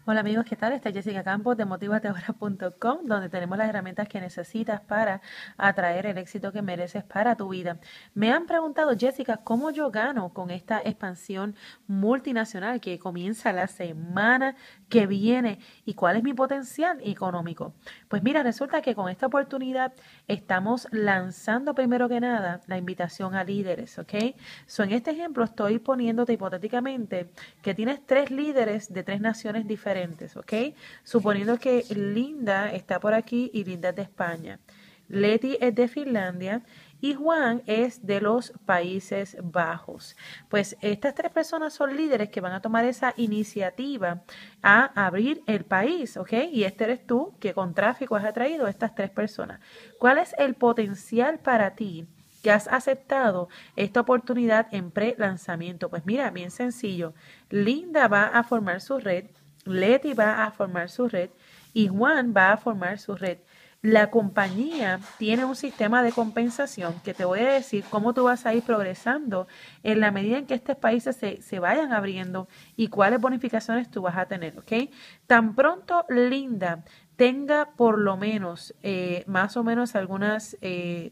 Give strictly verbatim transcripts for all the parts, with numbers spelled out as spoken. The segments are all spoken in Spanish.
Hola amigos, ¿qué tal? Esta es Jessica Campos de motivate ahora punto com, donde tenemos las herramientas que necesitas para atraer el éxito que mereces para tu vida. Me han preguntado, Jessica, ¿cómo yo gano con esta expansión multinacional que comienza la semana que viene y cuál es mi potencial económico? Pues mira, resulta que con esta oportunidad estamos lanzando primero que nada la invitación a líderes, ¿ok? So, en este ejemplo estoy poniéndote hipotéticamente que tienes tres líderes de tres naciones diferentes, ¿ok? Suponiendo que Linda está por aquí y Linda es de España. Leti es de Finlandia y Juan es de los Países Bajos. Pues estas tres personas son líderes que van a tomar esa iniciativa a abrir el país, ¿ok? Y este eres tú que con tráfico has atraído a estas tres personas. ¿Cuál es el potencial para ti que has aceptado esta oportunidad en pre-lanzamiento? Pues mira, bien sencillo. Linda va a formar su red, Leti va a formar su red y Juan va a formar su red. La compañía tiene un sistema de compensación que te voy a decir cómo tú vas a ir progresando en la medida en que estos países se, se vayan abriendo y cuáles bonificaciones tú vas a tener, ¿ok? Tan pronto Linda tenga por lo menos, eh, más o menos algunas eh,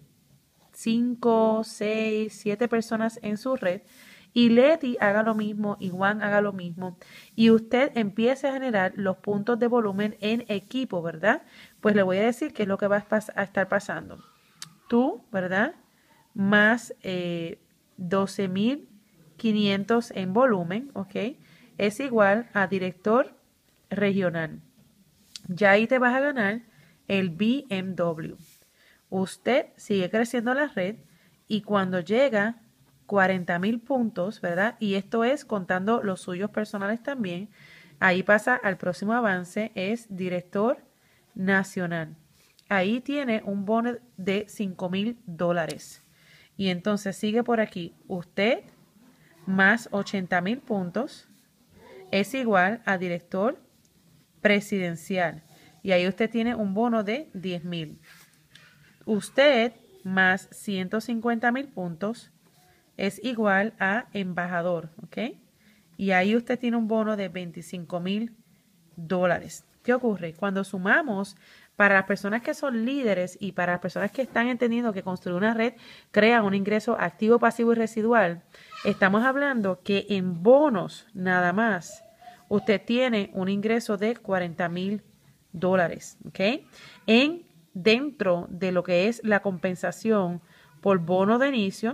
cinco, seis, siete personas en su red y Leti haga lo mismo y Juan haga lo mismo y usted empiece a generar los puntos de volumen en equipo, ¿verdad? Pues le voy a decir qué es lo que va a, a estar pasando. Tú, ¿verdad? Más eh, doce mil quinientos en volumen, ¿ok? Es igual a director regional. Ya ahí te vas a ganar el B M W. Usted sigue creciendo la red y cuando llega cuarenta mil puntos, ¿verdad? Y esto es contando los suyos personales también. Ahí pasa al próximo avance, es director nacional. Ahí tiene un bono de cinco mil dólares. Y entonces sigue por aquí. Usted más ochenta mil puntos es igual a director presidencial. Y ahí usted tiene un bono de diez mil. Usted más ciento cincuenta mil puntos es igual a embajador, ¿ok? Y ahí usted tiene un bono de veinticinco mil dólares. ¿Qué ocurre? Cuando sumamos para las personas que son líderes y para las personas que están entendiendo que construir una red crea un ingreso activo, pasivo y residual, estamos hablando que en bonos nada más usted tiene un ingreso de cuarenta mil dólares, ¿ok? En dentro de lo que es la compensación por bono de inicio,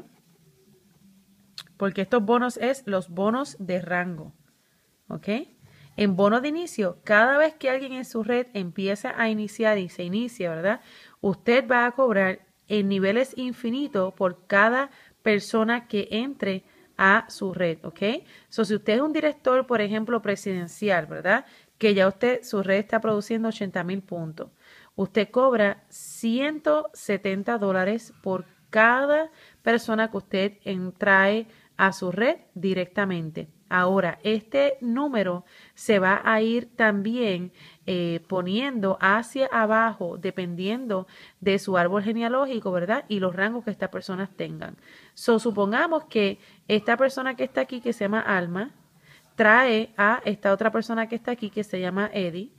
porque estos bonos es los bonos de rango, ¿ok? En bono de inicio, cada vez que alguien en su red empieza a iniciar y se inicia, ¿verdad? Usted va a cobrar en niveles infinitos por cada persona que entre a su red, ¿ok? So, si usted es un director, por ejemplo, presidencial, ¿verdad? Que ya usted, su red está produciendo ochenta mil puntos. Usted cobra ciento setenta dólares por cada persona que usted trae a su red directamente. Ahora, este número se va a ir también eh, poniendo hacia abajo dependiendo de su árbol genealógico, ¿verdad? Y los rangos que estas personas tengan. So, supongamos que esta persona que está aquí, que se llama Alma, trae a esta otra persona que está aquí, que se llama Eddie.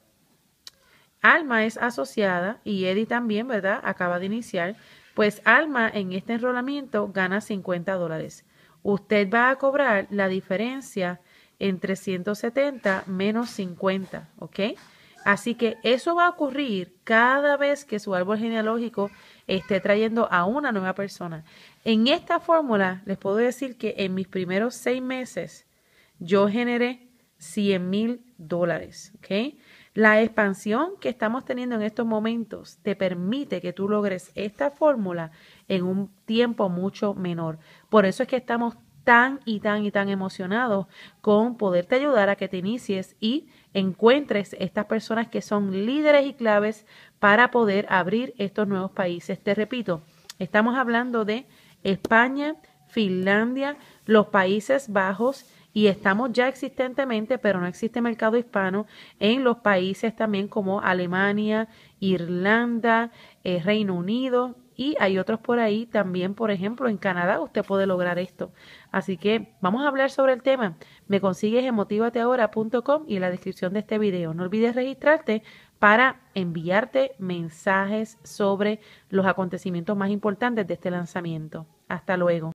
Alma es asociada y Eddie también, ¿verdad? Acaba de iniciar. Pues Alma en este enrolamiento gana cincuenta dólares. Usted va a cobrar la diferencia entre ciento setenta menos cincuenta, ¿ok? Así que eso va a ocurrir cada vez que su árbol genealógico esté trayendo a una nueva persona. En esta fórmula les puedo decir que en mis primeros seis meses yo generé cien mil dólares, ¿ok? La expansión que estamos teniendo en estos momentos te permite que tú logres esta fórmula en un tiempo mucho menor. Por eso es que estamos tan y tan y tan emocionados con poderte ayudar a que te inicies y encuentres estas personas que son líderes y claves para poder abrir estos nuevos países. Te repito, estamos hablando de España, Finlandia, los Países Bajos y estamos ya existentemente, pero no existe mercado hispano en los países también como Alemania, Irlanda, eh, Reino Unido y hay otros por ahí también, por ejemplo, en Canadá usted puede lograr esto. Así que vamos a hablar sobre el tema. Me consigues en motivate ahora punto com y en la descripción de este video. No olvides registrarte para enviarte mensajes sobre los acontecimientos más importantes de este lanzamiento. Hasta luego.